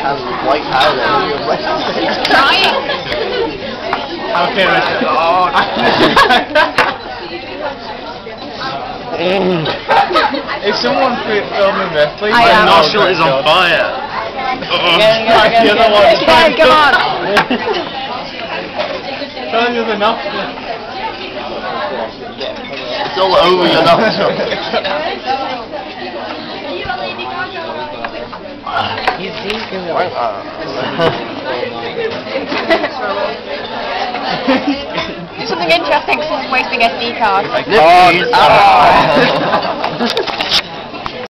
has white powder. He's crying. Okay, Is someone filming this, please? I am. My nostril is on fire. Yeah, come on. Tell you the nostril. It's all over your nostril. Do something interesting, 'cause it's wasting SD cards. Oh,